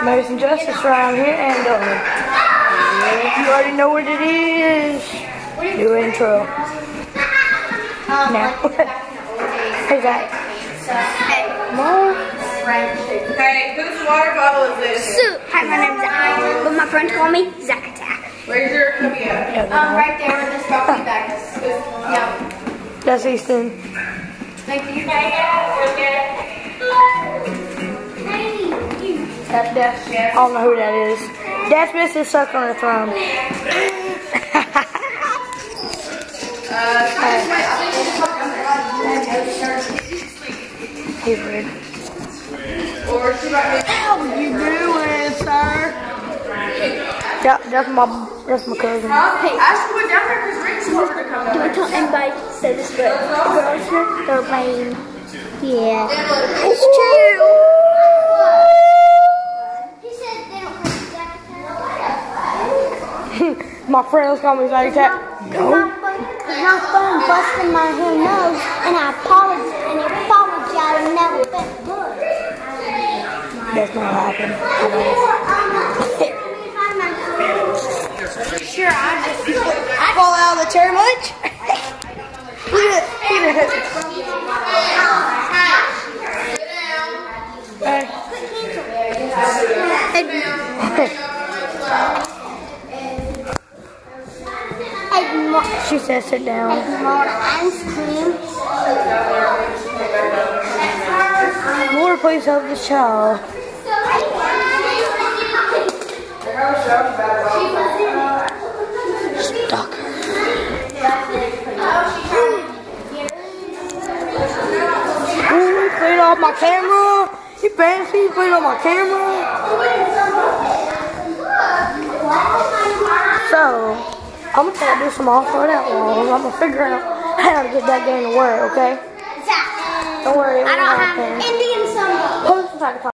Mason Justice around here, and you already know what it is. New intro. Now, hey Zach. Come on. Hey, whose water bottle is this? Soup. Hi, my name's Zach, but my friends call me Zach Attack. Where's your cookie at? Right there where this coffee bag is. Yeah. That's Easton. Thank you. That's Death. I don't know who that is. Death Mrs. Suck on the Throne. Hey, Red. How you doing, sir? That's my cousin. Hey, I should put down there because Rick's supposed to come down. Don't tell anybody to say this, but the girls here, they're lame. Yeah. It's true. He said they don't play Zach Attack. My friends call me Zach Attack. No. My phone busted my hair nose, and I apologize, and never felt good. That's not happening. Sure, I Fall out of the chair much? Look at it. She said sit down. more ice cream. Lord, please help this child. Stalker. Ooh, he played off my camera. You fancy? He played off my camera. So, I'm gonna try to do some off-road outlaws. I'm gonna figure out how to get that game to work, okay? Zach. Don't worry. I don't have Indian summer.